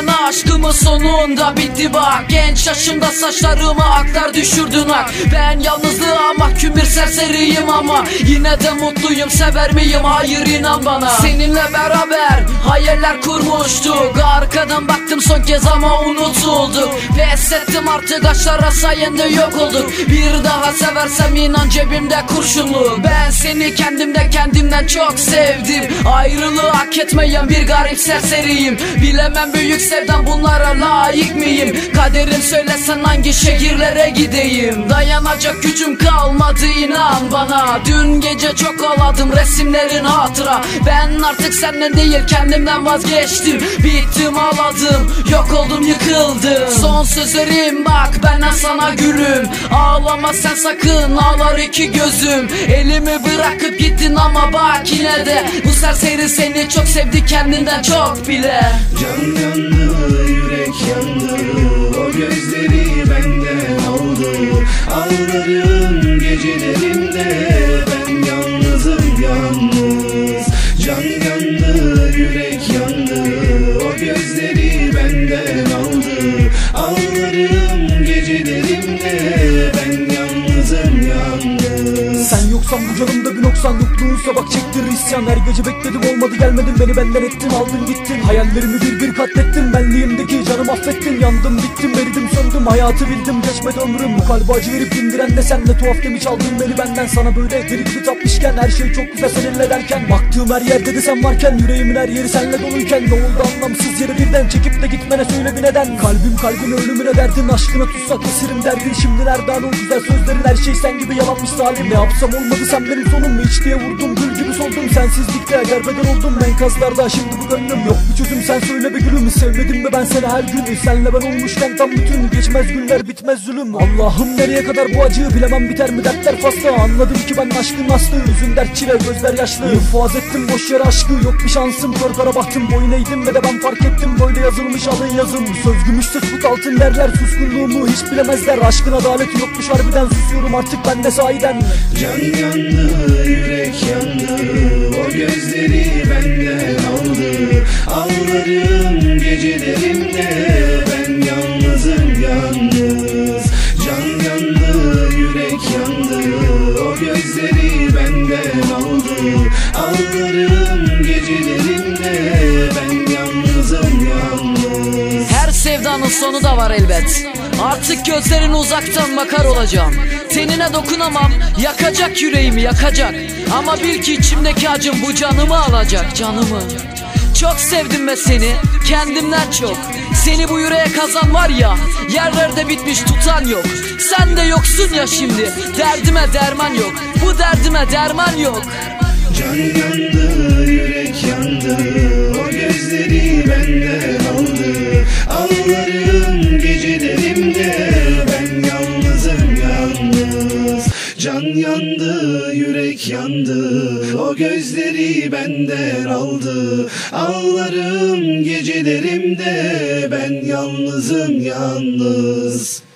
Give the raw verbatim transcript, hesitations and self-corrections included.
Sen aşkımın sonunda bitti bak. Genç yaşımda saçlarıma aklar düşürdün ak. Ben yalnızlığa mahkum bir serseriyim ama yine de mutluyum, sever miyim? Hayır, inan bana. Seninle beraber hayaller kurmuştuk. Arkadan baktım son kez ama unutulduk. Pes ettim artık, aşklara sayende yok olduk. Bir daha seversem inan cebimde kurşunlu. Ben seni kendimde kendimden çok sevdim. Ayrılığı hak etmeyen bir garip serseriyim. Bilemem büyük sevdam bunlara layık mıyım? Kaderim söylesen hangi şehirlere gideyim? Dayanacak gücüm kalmadı, inan bana. Dün gece çok ağladım, resimlerin hatıra. Ben artık senden değil kendimden vazgeçtim. Bittim, ağladım, yok oldum, yıkıldım. Son sözlerim bak benden sana gülüm. Ağlama sen sakın, ağlar iki gözüm. Elimi bırakıp gittin ama bak yine de bu serseri seni çok sevdi kendinden çok bile. Can yandı, yürek yandı, o gözleri benden aldı. Ağlarım gecelerimde, ben yalnızım yalnız. Can yandı, yürek yandı, o gözleri benden aldı. Ağlarım gecelerimde, ben yalnızım yalnız. Sen yoksan bu canımda bir noksan, yokluğun sabah çektirir isyan. Her gece bekledim olmadı, gelmedin, beni benden ettin, aldın gittin. Hayallerimi bir bir katlettin, benliğimdeki canım affettin. Yandım bittim, eridim söndüm, hayatı bildim, geçmedi ömrüm. Bu kalbi acı verip indiren de sen, ne tuhaf demi çaldın beni benden. Sana böyle deli gibi tapmışken, her şey çok güzel seninle derken. Baktığım her yerde de sen varken, yüreğimin her yeri senle doluyken. Ne oldu anlamsız yere birden çekip de gitmene söyle bir neden. Kalbim kalbin ölümüne derdin, aşkına tutsak esirim derdin. Şimdi nereden o güzel sözlerin, her şey sen gibi yalanmış zalim. Ne yapsam olmadı, sen benim sonum mu? İç diye vurdum, gül gibi soldum. Sensizlikte derbeder oldum enkazlarda, şimdi bu gönlüm yok bir çözüm. Sen söyle be gülüm, sevmedim mi ben seni her gün? Senle ben olmuşken tam bütün, geçmez günler bitmez zulüm. Allah'ım nereye kadar bu acı, bilemem biter mi dertler faslı. Anladım ki ben aşkın aslı, yüzün dert çile gözler yaşlı. İnfaz ettim boş yere aşkı, yok bir şansım, kör kara bahtım. Boyun eğdim ve de ben fark ettim, böyle yazılmış alın yazım. Söz gümüşse tut altın derler, suskunluğumu hiç bilemezler. Aşkın adaleti yokmuş harbiden, susuyorum artık ben de sahiden. Can yandı, yürek yandı, o gözleri benden aldı. Ağlarım gecelerimde, ben yalnızım yalnız. Can yandı, yürek yandı, o gözleri benden aldı. Ağlarım gecelerimde, ben yalnızım yalnız. Her sevdanın sonu da var elbet. Artık gözlerini uzaktan bakar olacağım. Tenine dokunamam, yakacak yüreğimi yakacak. Ama bil ki içimdeki acım bu canımı alacak, canımı. Çok sevdim ben seni, kendimden çok. Seni bu yüreğe kazan var ya, yerlerde bitmiş tutan yok. Sen de yoksun ya şimdi, derdime derman yok. Bu derdime derman yok. Can yandı, yürek yandı, o gözleri benden aldı. Ağlarım gecelerimde, ben yalnızım yalnız. Can yandı, yürek yandı, o gözleri benden aldı. Ağlarım gecelerimde, ben yalnızım yalnız.